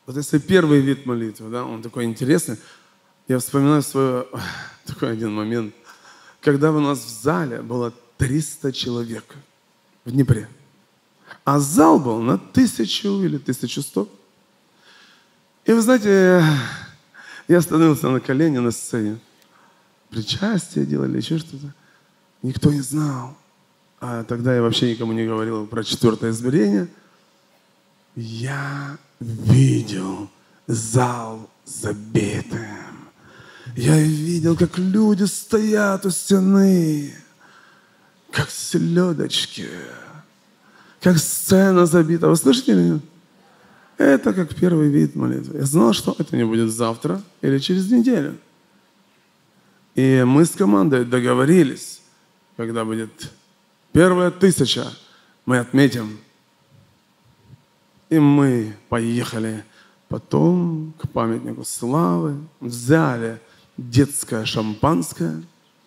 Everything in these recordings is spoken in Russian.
Вот если первый вид молитвы, да, он такой интересный. Я вспоминаю свой такой один момент, когда у нас в зале было 300 человек в Днепре. А зал был на 1000 или 1100. И вы знаете, я становился на колени на сцене. Причастие делали, еще что-то. Никто не знал. А тогда я вообще никому не говорил про 4-е измерение. Я видел зал забитым. Я видел, как люди стоят у стены, как селедочки, как сцена забита. Вы слышите или нет? Это как первый вид молитвы. Я знал, что это не будет завтра или через неделю. И мы с командой договорились, когда будет первая 1000, мы отметим. И мы поехали потом к памятнику славы, взяли детское шампанское.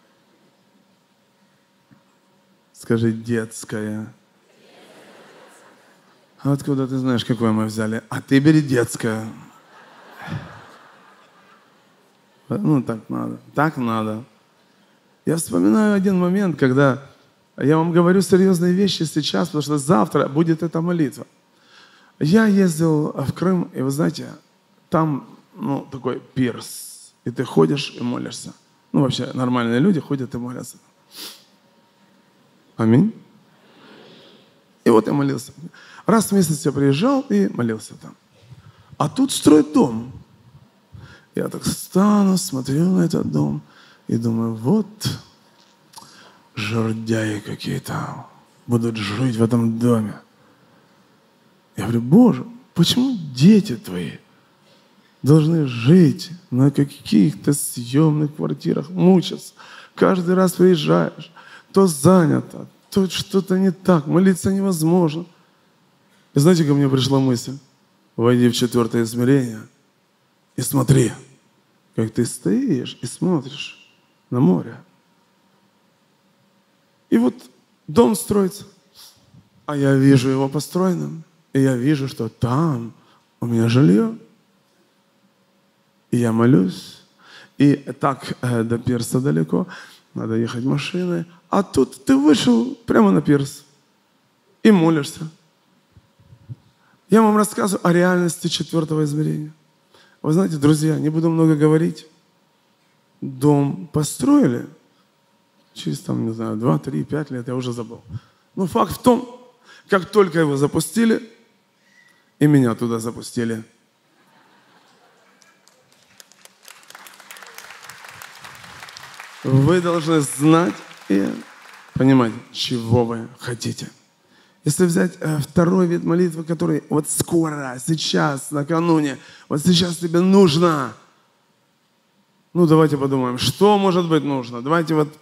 Скажи, детское. А откуда ты знаешь, какое мы взяли? А ты бери детское. Ну, так надо. Так надо. Я вспоминаю один момент, когда я вам говорю серьезные вещи сейчас, потому что завтра будет эта молитва. Я ездил в Крым, и вы знаете, там такой пирс. И ты ходишь и молишься. Ну, вообще, нормальные люди ходят и молятся. Аминь. И вот я молился. Раз в месяц я приезжал и молился там. А тут строят дом. Я так стану, смотрю на этот дом и думаю, вот жердяи какие-то будут жить в этом доме. Я говорю, Боже, почему дети твои должны жить на каких-то съемных квартирах, мучаться? Каждый раз приезжаешь, то занято, то что-то не так, молиться невозможно. И знаете, ко мне пришла мысль, войди в 4-е измерение и смотри, как ты стоишь и смотришь на море. И вот дом строится, а я вижу его построенным, и я вижу, что там у меня жилье. И я молюсь, и так до пирса далеко, надо ехать машиной, а тут ты вышел прямо на пирс и молишься. Я вам рассказываю о реальности 4-го измерения. Вы знаете, друзья, не буду много говорить. Дом построили через, 2, 3, 5 лет, я уже забыл. Но факт в том, как только его запустили, и меня туда запустили. Вы должны знать и понимать, чего вы хотите. Если взять второй вид молитвы, который вот скоро, сейчас, накануне, вот сейчас тебе нужно. Ну, давайте подумаем, что может быть нужно. Давайте вот...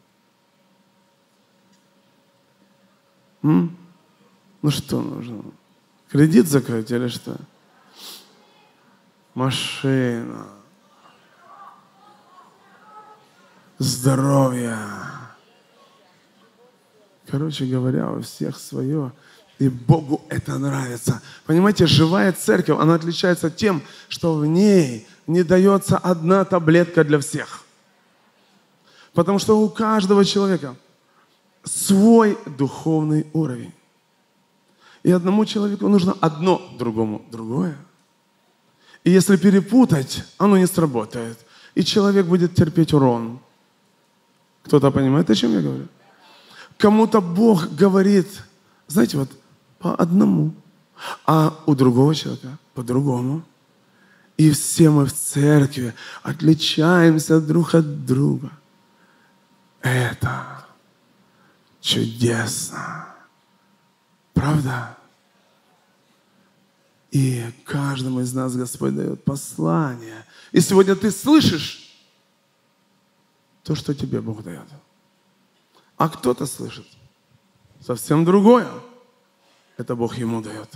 Ну, что нужно? Кредит закрыть или что? Машина. Здоровье. Короче говоря, у всех свое. И Богу это нравится. Понимаете, живая церковь, она отличается тем, что в ней не дается одна таблетка для всех. Потому что у каждого человека свой духовный уровень. И одному человеку нужно одно, другому другое. И если перепутать, оно не сработает. И человек будет терпеть урон. Кто-то понимает, о чем я говорю? Кому-то Бог говорит, знаете, вот по одному, а у другого человека по-другому. И все мы в церкви отличаемся друг от друга. Это чудесно. Правда? И каждому из нас Господь дает послание. И сегодня ты слышишь то, что тебе Бог дает. А кто-то слышит совсем другое. Это Бог ему дает.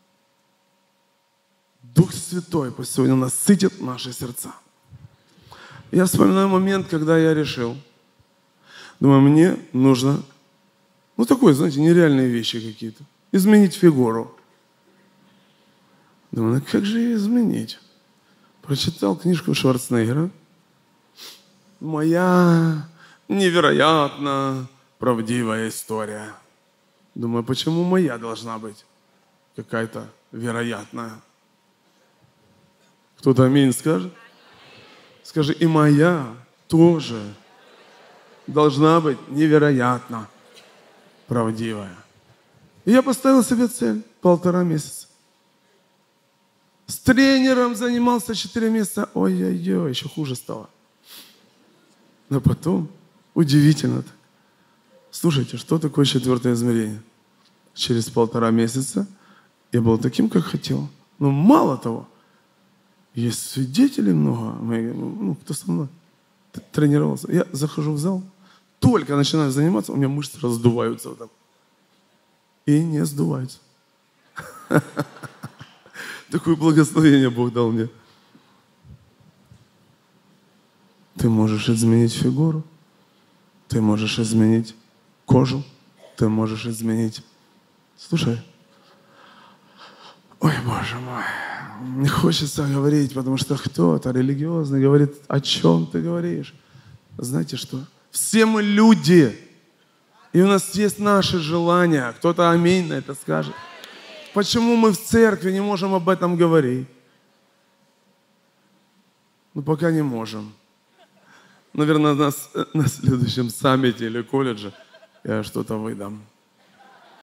Дух Святой пусть сегодня насытит наши сердца. Я вспоминаю момент, когда я решил, думаю, мне нужно, такое, знаете, нереальные вещи какие-то. Изменить фигуру. Думаю, ну как же ее изменить? Прочитал книжку Шварценеггера. Моя невероятно правдивая история. Думаю, почему моя должна быть какая-то вероятная? Кто-то аминь скажет? Скажи, и моя тоже должна быть невероятно правдивая. И я поставил себе цель 1,5 месяца. С тренером занимался 4 месяца. Ой-ой-ой, еще хуже стало. Но потом, удивительно так. Слушайте, что такое 4-е измерение? Через 1,5 месяца я был таким, как хотел. Но мало того, есть свидетелей много, кто со мной тренировался. Я захожу в зал, только начинаю заниматься, у меня мышцы раздуваются вот так. И не сдуваются. Такое благословение Бог дал мне. Ты можешь изменить фигуру, ты можешь изменить кожу, ты можешь изменить... Слушай, ой, Боже мой, не хочется говорить, потому что кто-то религиозный говорит, о чем ты говоришь. Знаете что? Все мы люди, и у нас есть наши желания. Кто-то аминь на это скажет. Почему мы в церкви не можем об этом говорить? Ну, пока не можем. Наверное, на следующем саммите или колледже я что-то выдам.